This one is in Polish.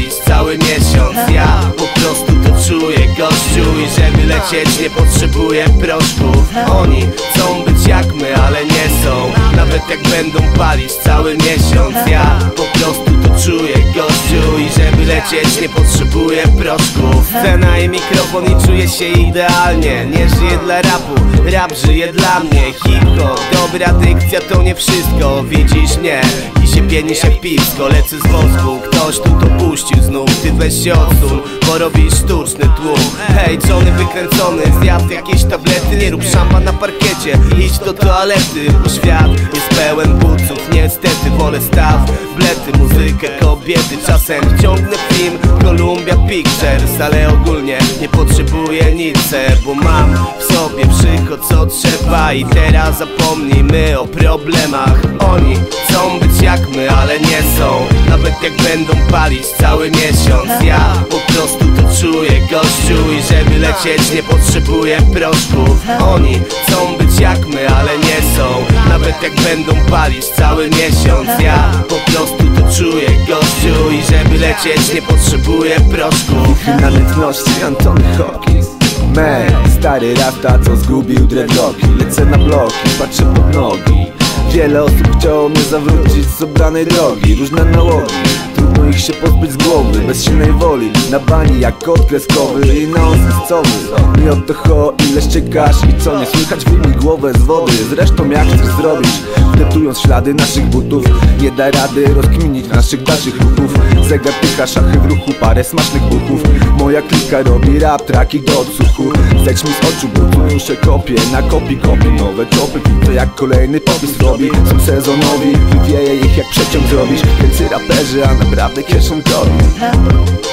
palić cały miesiąc. Ja po prostu to czuję, gościu, i żeby lecieć nie potrzebuję proszków. Oni chcą być jak my, ale nie są, nawet jak będą palić cały miesiąc. Ja po prostu to czuję, gościu, i żeby lecieć nie potrzebuję proszków. Scena i mikrofon i czuję się idealnie. Nie żyję dla rapu, rap żyje dla mnie. Hip-hop, dobra dykcja to nie wszystko. Widzisz mnie i się pieni się w piwsko. Lecę z wosku, ktoś tu to puścił znów. Ty weź się odsuń, bo robisz sztuczny tłum. Hej, Johnny wykręcony, zjadł jakieś tablety. Nie rób szamba na parkiecie, idź do toalety. Bo świat jest pełen buców, niestety wolę staw, blety, muzykę, kobiety. Czasem ciągnę film Columbia Pictures, ale ogólnie nie potrzebuję nic, bo mam w sobie wszystko co trzeba. I teraz zapomnijmy o problemach. Oni chcą być jak my, ale nie są, nawet jak będą palić cały miesiąc. Ja po prostu to czuję, gościu, i żeby lecieć nie potrzebuję proszków. Oni chcą być jak my, ale nie są, nawet jak będą palić cały miesiąc. Ja po prostu to czuję, gościu, i żeby lecieć nie potrzebuję proszków. Na nędzności Antony Hopkins. Man, stary rasta, co zgubił dreadlocki. Lecę na bloki, patrzę pod nogi. Wiele osób chciało mnie zawrócić z obranej drogi. Różne nałogi, trudno ich się pozbyć z głowy. Bez silnej woli, na bani jak kod kreskowy i nonsensowy. Nie o to cho, ile ściekasz i co nie słychać, wyjmij głowę z wody. Zresztą jak chcesz zrobić, wdeptując ślady naszych butów, nie da rady rozkminić naszych dalszych ruchów. Zegar tyka, szachy w ruchu, parę smacznych buchów. Moja klika robi rap, traki do odsłuchu. Zejdź mi z oczu, bo tu już kopię na kopi nowe czopy. Widzę jak kolejny popis robi. Są sezonowi, wywieje ich jak przeciąg zrobisz. Wielcy raperzy, a naprawdę kieszonkowi.